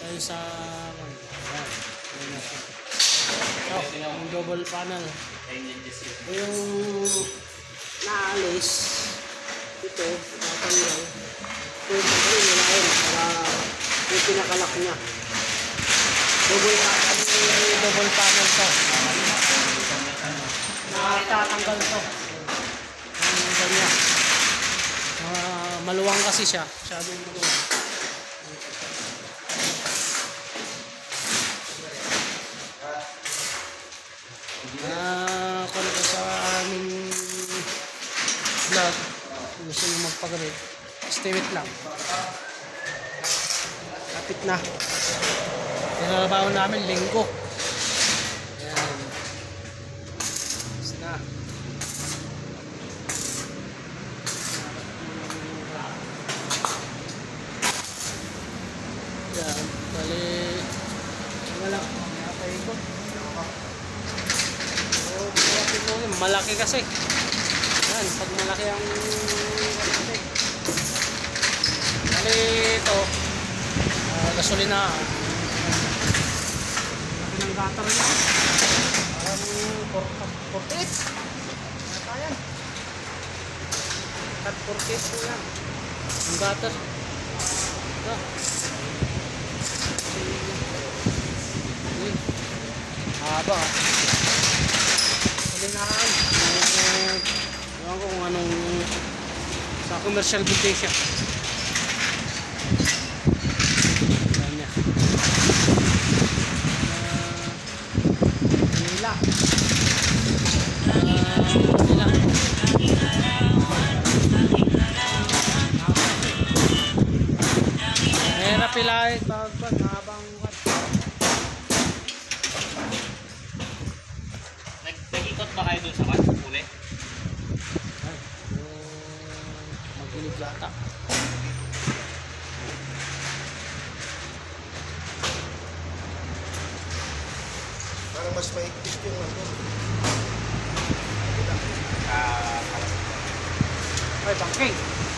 tayo sa ayan. So, yung double panel. Yung naalis ito, tatanggal. Ito yung tanggalin nila yun para yung pinakalak niya. Double panel to. Natatanggal to. Ang ganyan. Maluwang kasi siya. Masyadong maluwang. Kung ito sa aming vlog, gusto nyo magpagalit, stay wait lang. Kapit na. Tinalabaw namin linggo. Ayan. Tapos na. Ayan. Bali, wala. Nakaikot. Malaki kasi. Yan, pag malaki ang kasi. Bali ito, gasolina. Laki ng gutter niya. Parang 48. Nata yan. Cut 48 po yan. Ang gutter. Ito. Haba. Gasolinaan. Ewan ko kung anong sa commercial building siya. Ayan niya. Manila. Mahirap pilahin pag habang nag-ikot ba kayo dun sa huli? magkinig yata. Parang mas maigpit yung ano. Ay, bangking.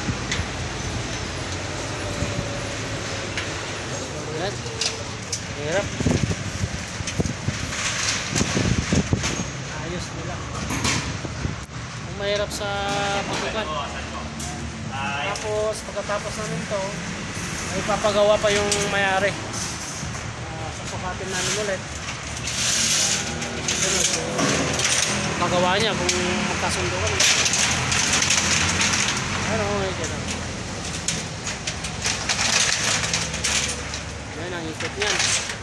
Ayan. Hirap. Ayos nila. Kung mahirap sa pagkukan. Tapos, pagkatapos namin to, ay papagawa pa yung mayari. Susukatin namin ulit. Pagawa niya kung magkasundo ka. Ano, ay dyan. Yan ang ikot niyan.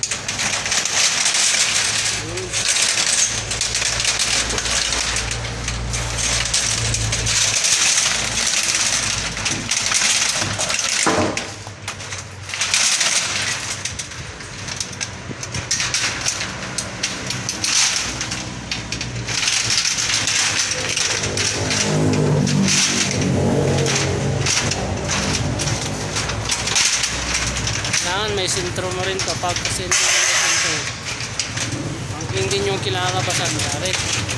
May sintro mo rin kapag kasi sintro. Ang din yung kilalabasan, yari.